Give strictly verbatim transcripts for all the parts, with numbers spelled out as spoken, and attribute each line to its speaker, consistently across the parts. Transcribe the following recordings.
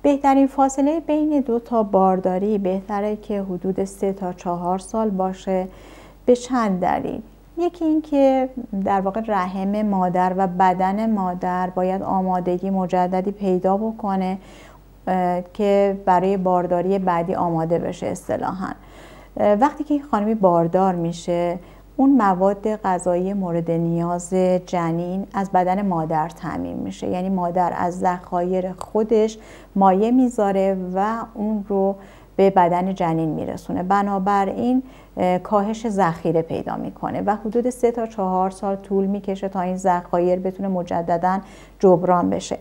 Speaker 1: بهترین فاصله بین دو تا بارداری بهتره که حدود سه تا چهار سال باشه. به چند دلیل. یکی این که در واقع رحم مادر و بدن مادر باید آمادگی مجددی پیدا بکنه که برای بارداری بعدی آماده بشه اصطلاحاً. وقتی که خانمی باردار میشه، اون مواد غذایی مورد نیاز جنین از بدن مادر تامین میشه، یعنی مادر از ذخایر خودش مایع میذاره و اون رو به بدن جنین میرسونه. بنابراین کاهش ذخیره پیدا میکنه و حدود سه تا چهار سال طول میکشه تا این ذخایر بتونه مجددا جبران بشه.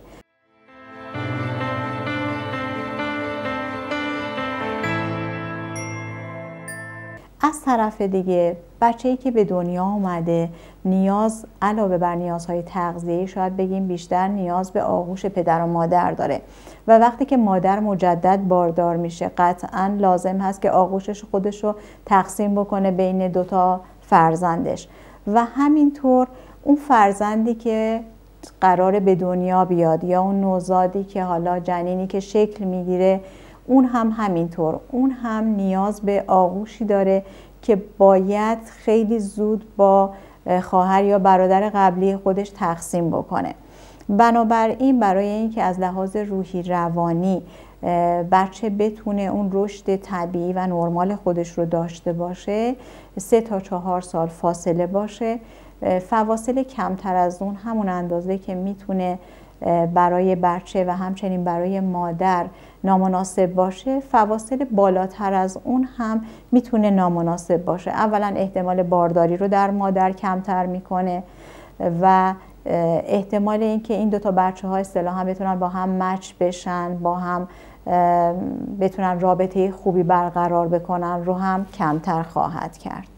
Speaker 1: از طرف دیگه بچه‌ای که به دنیا اومده نیاز علاوه بر نیازهای تغذیه‌ای شاید بگیم بیشتر نیاز به آغوش پدر و مادر داره و وقتی که مادر مجدد باردار میشه قطعاً لازم هست که آغوشش خودش رو تقسیم بکنه بین دوتا فرزندش و همینطور اون فرزندی که قراره به دنیا بیاد یا اون نوزادی که حالا جنینی که شکل میگیره اون هم همینطور، اون هم نیاز به آغوشی داره که باید خیلی زود با خواهر یا برادر قبلی خودش تقسیم بکنه. بنابراین برای اینکه از لحاظ روحی روانی بچه بتونه اون رشد طبیعی و نرمال خودش رو داشته باشه، سه تا چهار سال فاصله باشه. فواصل کمتر از اون همون اندازه که میتونه برای بچه و همچنین برای مادر نامناسب باشه، فواصل بالاتر از اون هم میتونه نامناسب باشه. اولا احتمال بارداری رو در مادر کمتر میکنه و احتمال اینکه این دو تا بچه ها اصطلاحاً بتونن با هم مچ بشن، با هم بتونن رابطه خوبی برقرار بکنن رو هم کمتر خواهد کرد.